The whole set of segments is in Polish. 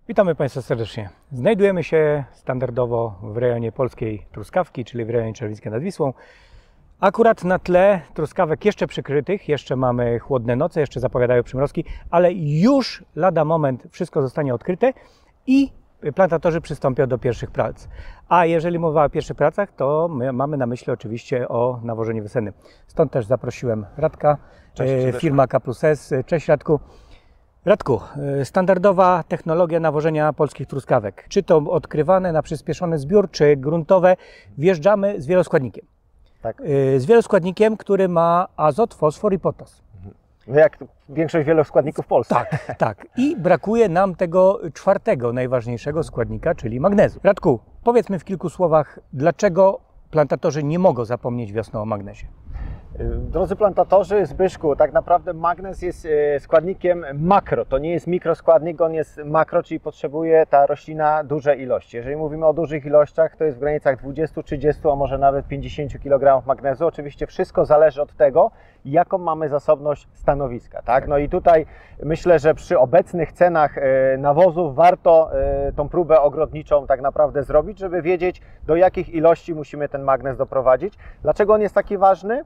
Witamy Państwa serdecznie. Znajdujemy się standardowo w rejonie polskiej truskawki, czyli w rejonie Czerwińska nad Wisłą. Akurat na tle truskawek jeszcze przykrytych, jeszcze mamy chłodne noce, jeszcze zapowiadają przymrozki, ale już lada moment wszystko zostanie odkryte i plantatorzy przystąpią do pierwszych prac. A jeżeli mowa o pierwszych pracach, to my mamy na myśli oczywiście o nawożeniu wiosennym. Stąd też zaprosiłem Radka, firma K+S. Cześć Radku. Radku, standardowa technologia nawożenia polskich truskawek. Czy to odkrywane na przyspieszony zbiór, czy gruntowe, wjeżdżamy z wieloskładnikiem. Tak. Z wieloskładnikiem, który ma azot, fosfor i potas. No jak większość wieloskładników w Polsce. Tak, tak. I brakuje nam tego czwartego, najważniejszego składnika, czyli magnezu. Radku, powiedzmy w kilku słowach, dlaczego plantatorzy nie mogą zapomnieć wiosną o magnezie? Drodzy plantatorzy, Zbyszku, tak naprawdę magnez jest składnikiem makro. To nie jest mikroskładnik, on jest makro, czyli potrzebuje ta roślina duże ilości. Jeżeli mówimy o dużych ilościach, to jest w granicach 20, 30, a może nawet 50 kg magnezu. Oczywiście wszystko zależy od tego, jaką mamy zasobność stanowiska. Tak? No i tutaj myślę, że przy obecnych cenach nawozów warto tą próbę ogrodniczą tak naprawdę zrobić, żeby wiedzieć, do jakich ilości musimy ten magnez doprowadzić. Dlaczego on jest taki ważny?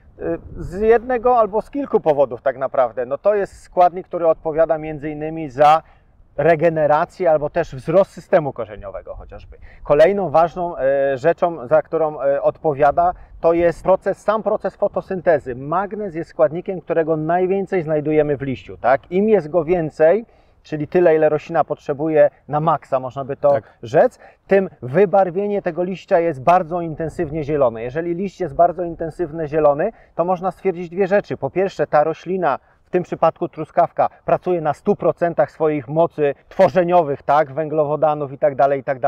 Z jednego albo z kilku powodów tak naprawdę. No to jest składnik, który odpowiada między innymi za regenerację albo też wzrost systemu korzeniowego chociażby. Kolejną ważną rzeczą, za którą odpowiada, to jest sam proces fotosyntezy. Magnez jest składnikiem, którego najwięcej znajdujemy w liściu. Tak? Im jest go więcej, czyli tyle, ile roślina potrzebuje na maksa, można by to rzec, tym wybarwienie tego liścia jest bardzo intensywnie zielone. Jeżeli liść jest bardzo intensywny zielony, to można stwierdzić dwie rzeczy. Po pierwsze, ta roślina, w tym przypadku truskawka, pracuje na 100% swoich mocy tworzeniowych, tak, węglowodanów itd.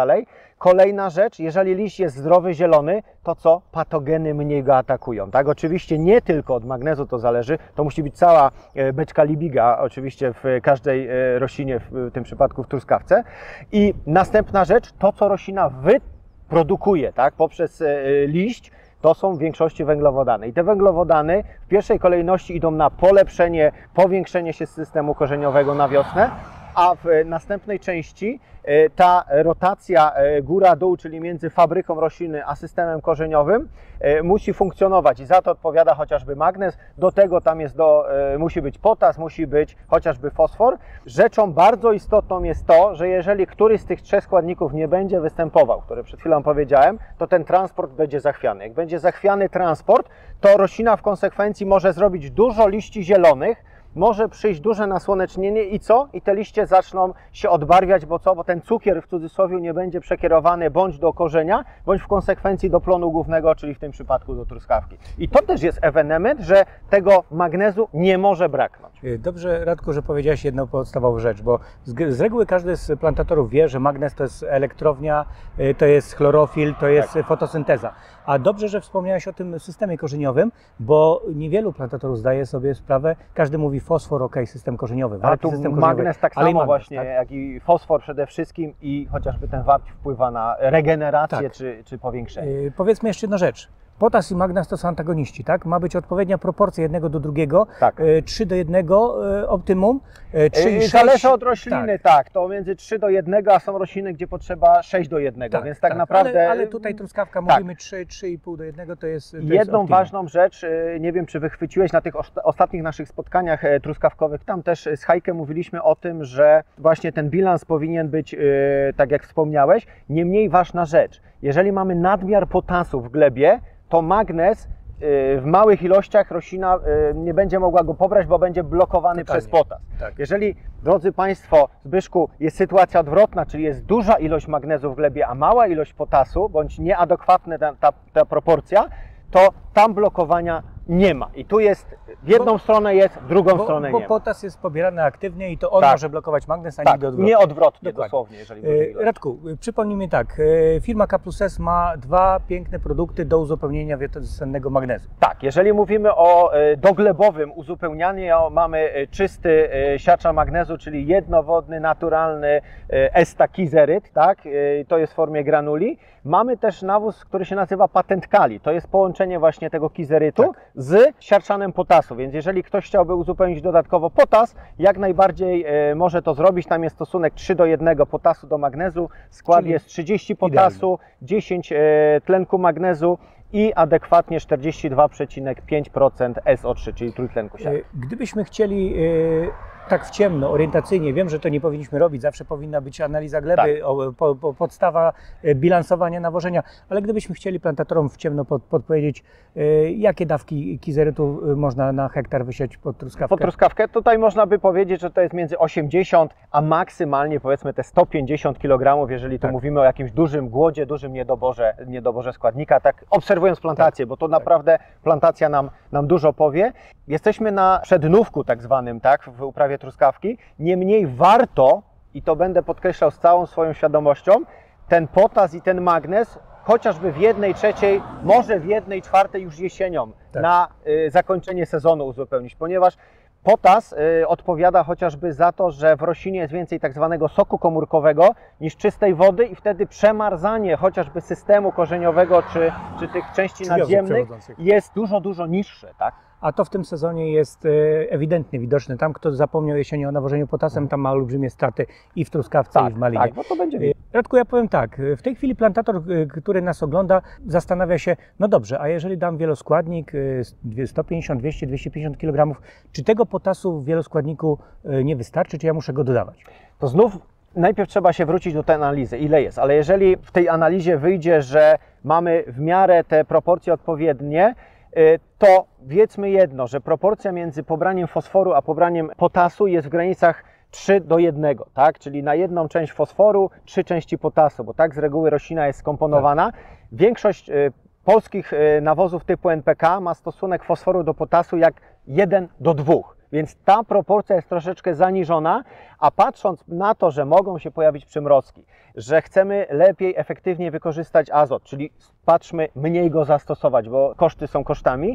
Kolejna rzecz, jeżeli liść jest zdrowy, zielony, to co? Patogeny mniej go atakują. Tak? Oczywiście nie tylko od magnezu to zależy, to musi być cała beczka Libiga, oczywiście w każdej roślinie, w tym przypadku w truskawce. I następna rzecz, to co roślina wyprodukuje, tak, poprzez liść, to są w większości węglowodany. I te węglowodany w pierwszej kolejności idą na polepszenie, powiększenie się systemu korzeniowego na wiosnę, a w następnej części ta rotacja góra-dół, czyli między fabryką rośliny a systemem korzeniowym, musi funkcjonować i za to odpowiada chociażby magnez. Do tego tam jest musi być potas, musi być chociażby fosfor. Rzeczą bardzo istotną jest to, że jeżeli któryś z tych trzech składników nie będzie występował, które przed chwilą powiedziałem, to ten transport będzie zachwiany. Jak będzie zachwiany transport, to roślina w konsekwencji może zrobić dużo liści zielonych, może przyjść duże nasłonecznienie i co? I te liście zaczną się odbarwiać, bo co? Bo ten cukier w cudzysłowie nie będzie przekierowany bądź do korzenia, bądź w konsekwencji do plonu głównego, czyli w tym przypadku do truskawki. I to też jest ewenement, że tego magnezu nie może braknąć. Dobrze, Radku, że powiedziałeś jedną podstawową rzecz, bo z reguły każdy z plantatorów wie, że magnez to jest elektrownia, to jest chlorofil, to jest fotosynteza. A dobrze, że wspomniałeś o tym systemie korzeniowym, bo niewielu plantatorów zdaje sobie sprawę, każdy mówi fosfor, ok, system korzeniowy, ale tu system magnez tak samo magnez, właśnie, tak? Jak i fosfor przede wszystkim i chociażby ten wapń wpływa na regenerację czy powiększenie. Powiedzmy jeszcze jedną rzecz. Potas i magnez to są antagoniści, tak? Ma być odpowiednia proporcja jednego do drugiego, tak. 3:1 optimum, 3:6. Zależy od rośliny, tak. To między 3:1, a są rośliny, gdzie potrzeba 6:1, tak, więc tak naprawdę... Ale tutaj truskawka, mówimy 3,5:1, to jest jedną ważną rzecz, nie wiem, czy wychwyciłeś na tych ostatnich naszych spotkaniach truskawkowych, tam też z Hajkiem mówiliśmy o tym, że właśnie ten bilans powinien być, tak jak wspomniałeś, nie mniej ważna rzecz. Jeżeli mamy nadmiar potasu w glebie, to magnez w małych ilościach roślina nie będzie mogła go pobrać, bo będzie blokowany przez potas. Tak. Jeżeli, drodzy Państwo, Zbyszku, jest sytuacja odwrotna, czyli jest duża ilość magnezu w glebie, a mała ilość potasu, bądź nieadekwatna ta proporcja, to tam blokowania nie ma. I tu jest, w jedną stronę jest, w drugą stronę nie ma. Bo potas jest pobierany aktywnie i to on może blokować magnez, a nigdy odwrotnie. Nie odwrotnie, dosłownie, jeżeli Radku, przypomnij mi tak, firma K+S ma dwa piękne produkty do uzupełnienia wiosennego magnezu. Tak, jeżeli mówimy o doglebowym uzupełnianiu, mamy czysty siacza magnezu, czyli jednowodny, naturalny estakizeryt, tak? To jest w formie granuli. Mamy też nawóz, który się nazywa Patent Kali. To jest połączenie właśnie tego kizerytu z siarczanem potasu, więc jeżeli ktoś chciałby uzupełnić dodatkowo potas, jak najbardziej może to zrobić. Tam jest stosunek 3:1 potasu do magnezu, skład Czyli jest 30 potasu, 10 tlenku magnezu i adekwatnie 42,5% SO3, czyli trójtlenku siarki. Gdybyśmy chcieli tak w ciemno, orientacyjnie, wiem, że to nie powinniśmy robić, zawsze powinna być analiza gleby, podstawa bilansowania nawożenia, ale gdybyśmy chcieli plantatorom w ciemno podpowiedzieć, jakie dawki kizerytu można na hektar wysiać pod truskawkę? Pod truskawkę tutaj można by powiedzieć, że to jest między 80 a maksymalnie powiedzmy te 150 kg, jeżeli tu mówimy o jakimś dużym głodzie, dużym niedoborze składnika, tak obserwując plantację, bo to naprawdę plantacja nam dużo powie. Jesteśmy na przednówku tak zwanym, tak, w uprawie truskawki, niemniej warto, i to będę podkreślał z całą swoją świadomością, ten potas i ten magnez chociażby w 1/3, może w 1/4 już jesienią na zakończenie sezonu uzupełnić, ponieważ potas odpowiada chociażby za to, że w roślinie jest więcej tak zwanego soku komórkowego niż czystej wody i wtedy przemarzanie chociażby systemu korzeniowego czy tych części nadziemnych jest dużo niższe, tak? A to w tym sezonie jest ewidentnie widoczne. Tam, kto zapomniał jesienią o nawożeniu potasem, tam ma olbrzymie straty i w truskawce, i w malinie. Tak, bo to będzie widać. Radku, ja powiem tak, w tej chwili plantator, który nas ogląda, zastanawia się, no dobrze, a jeżeli dam wieloskładnik 150, 200, 250 kg, czy tego potasu w wieloskładniku nie wystarczy, czy ja muszę go dodawać? To znów najpierw trzeba się wrócić do tej analizy, ile jest, ale jeżeli w tej analizie wyjdzie, że mamy w miarę te proporcje odpowiednie, to wiedzmy jedno, że proporcja między pobraniem fosforu a pobraniem potasu jest w granicach 3:1, tak? Czyli na jedną część fosforu 3 części potasu, bo tak z reguły roślina jest skomponowana. Większość polskich nawozów typu NPK ma stosunek fosforu do potasu jak 1:2. Więc ta proporcja jest troszeczkę zaniżona, a patrząc na to, że mogą się pojawić przymrozki, że chcemy lepiej, efektywniej wykorzystać azot, czyli patrzmy, mniej go zastosować, bo koszty są kosztami,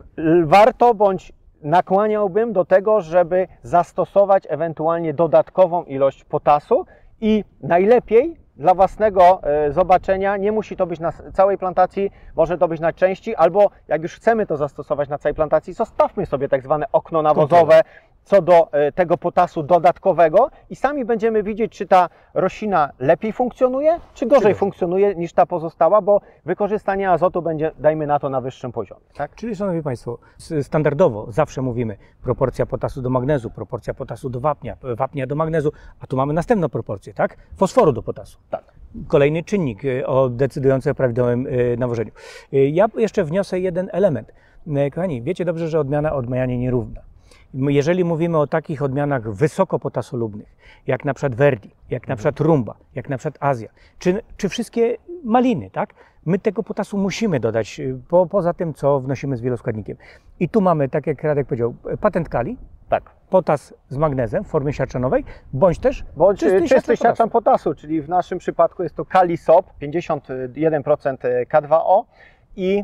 warto bądź nakłaniałbym do tego, żeby zastosować ewentualnie dodatkową ilość potasu i najlepiej dla własnego zobaczenia, nie musi to być na całej plantacji, może to być na części, albo jak już chcemy to zastosować na całej plantacji, zostawmy sobie tak zwane okno nawozowe co do tego potasu dodatkowego i sami będziemy widzieć, czy ta roślina lepiej funkcjonuje, czy gorzej funkcjonuje niż ta pozostała, bo wykorzystanie azotu będzie, dajmy na to, na wyższym poziomie. Tak? Czyli, szanowni Państwo, standardowo zawsze mówimy proporcja potasu do magnezu, proporcja potasu do wapnia, wapnia do magnezu, a tu mamy następną proporcję, tak? Fosforu do potasu. Tak. Kolejny czynnik decydujący o prawidłowym nawożeniu. Ja jeszcze wniosę jeden element. Kochani, wiecie dobrze, że odmianie nierówna. Jeżeli mówimy o takich odmianach wysoko potasolubnych, jak na przykład Verdi, jak na przykład Rumba, jak na przykład Azja, czy wszystkie maliny, tak? My tego potasu musimy dodać, poza tym, co wnosimy z wieloskładnikiem. I tu mamy, tak jak Radek powiedział, patent kali, potas z magnezem w formie siarczanowej, bądź czysty siarczan potasu, czyli w naszym przypadku jest to Kali-SOP, 51% K2O i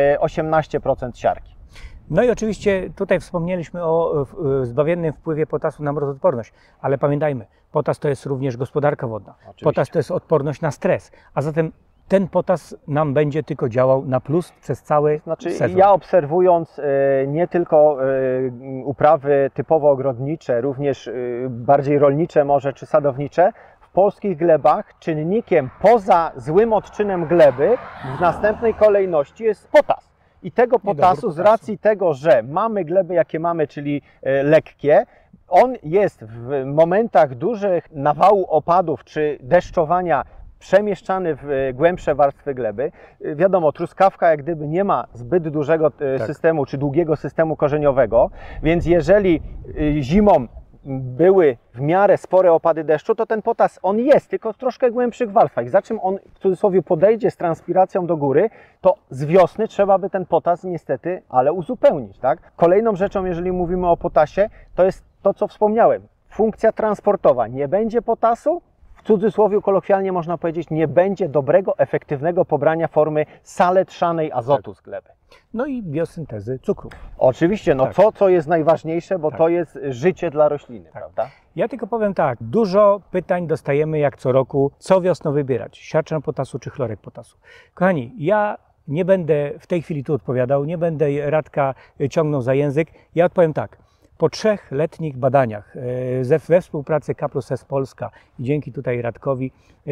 18% siarki. No i oczywiście tutaj wspomnieliśmy o zbawiennym wpływie potasu na mrozodporność, ale pamiętajmy, potas to jest również gospodarka wodna. Oczywiście. Potas to jest odporność na stres, a zatem ten potas nam będzie tylko działał na plus przez cały sezon. Ja obserwując nie tylko uprawy typowo ogrodnicze, również bardziej rolnicze może czy sadownicze, w polskich glebach czynnikiem poza złym odczynem gleby w następnej kolejności jest potas. I tego potasu z racji tego, że mamy gleby jakie mamy, czyli lekkie, on jest w momentach dużych nawału opadów czy deszczowania przemieszczany w głębsze warstwy gleby. Wiadomo, truskawka jak gdyby nie ma zbyt dużego systemu czy długiego systemu korzeniowego, więc jeżeli zimą były w miarę spore opady deszczu, to ten potas on jest, tylko w troszkę głębszych warstwach. Za czym on w cudzysłowie podejdzie z transpiracją do góry, to z wiosny trzeba by ten potas niestety, ale uzupełnić. Tak? Kolejną rzeczą, jeżeli mówimy o potasie, to jest to, co wspomniałem. Funkcja transportowa. Nie będzie potasu, w cudzysłowie kolokwialnie można powiedzieć, nie będzie dobrego, efektywnego pobrania formy saletrzanej azotu z gleby. No i biosyntezy cukru. Oczywiście, no co jest najważniejsze, bo to jest życie dla rośliny, prawda? Ja tylko powiem tak, dużo pytań dostajemy jak co roku, co wiosną wybierać, siarczan potasu czy chlorek potasu. Kochani, ja Nie będę w tej chwili tu odpowiadał, nie będę Radka ciągnął za język. Ja odpowiem tak. Po 3-letnich badaniach we współpracy K+S Polska i dzięki tutaj Radkowi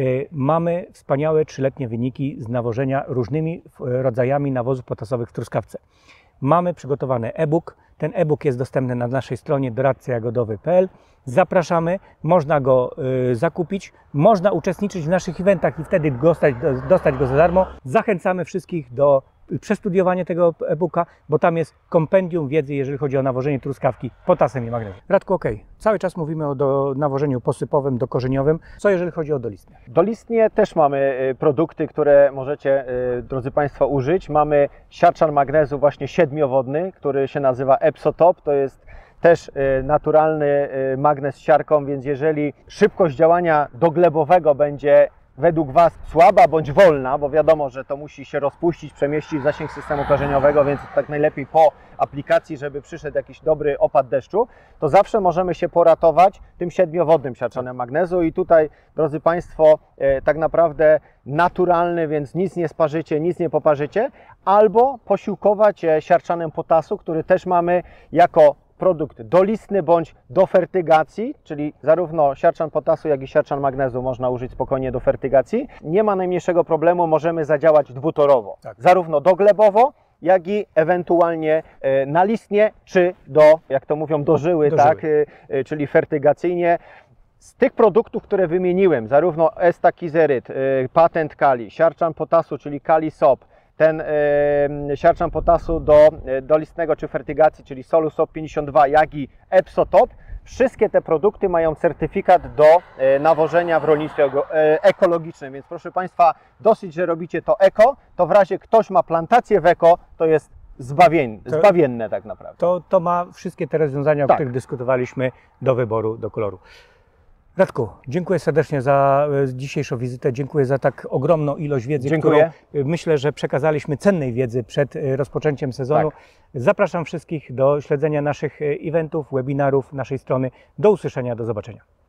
mamy wspaniałe 3-letnie wyniki z nawożenia różnymi rodzajami nawozów potasowych w truskawce. Mamy przygotowany e-book. Ten e-book jest dostępny na naszej stronie doradcajagodowy.pl. Zapraszamy, można go zakupić, można uczestniczyć w naszych eventach i wtedy dostać go za darmo. Zachęcamy wszystkich do przestudiowania tego e-booka, bo tam jest kompendium wiedzy, jeżeli chodzi o nawożenie truskawki potasem i magnezem. Radku, cały czas mówimy o nawożeniu posypowym, dokorzeniowym. Co jeżeli chodzi o dolistnie? Dolistnie też mamy produkty, które możecie, drodzy Państwo, użyć. Mamy siarczan magnezu właśnie 7-wodny, który się nazywa Epsotop. To jest też naturalny magnez z siarką, więc jeżeli szybkość działania doglebowego będzie według Was słaba bądź wolna, bo wiadomo, że to musi się rozpuścić, przemieścić w zasięg systemu korzeniowego, więc tak najlepiej po aplikacji, żeby przyszedł jakiś dobry opad deszczu, to zawsze możemy się poratować tym 7-wodnym siarczanem magnezu i tutaj, drodzy Państwo, tak naprawdę naturalny, więc nic nie sparzycie, nic nie poparzycie, albo posiłkować siarczanem potasu, który też mamy jako produkt dolistny bądź do fertygacji, czyli zarówno siarczan potasu, jak i siarczan magnezu można użyć spokojnie do fertygacji. Nie ma najmniejszego problemu, możemy zadziałać dwutorowo, zarówno doglebowo, jak i ewentualnie nalistnie, czy jak to mówią, do żyły, tak, czyli fertygacyjnie. Z tych produktów, które wymieniłem, zarówno estakizeryt, patent kali, siarczan potasu, czyli kali SOP, ten siarczan potasu do listnego czy fertygacji, czyli Solusop 52, jak i Epsotop, wszystkie te produkty mają certyfikat do nawożenia w rolnictwie ekologicznym, więc proszę Państwa, dosyć, że robicie to eko, to w razie ktoś ma plantację w eko, to jest zbawienne tak naprawdę. To ma wszystkie te rozwiązania, o których dyskutowaliśmy, do wyboru, do koloru. Radku, dziękuję serdecznie za dzisiejszą wizytę, dziękuję za tak ogromną ilość wiedzy, którą myślę, że przekazaliśmy cennej wiedzy przed rozpoczęciem sezonu. Zapraszam wszystkich do śledzenia naszych eventów, webinarów naszej strony. Do usłyszenia, do zobaczenia.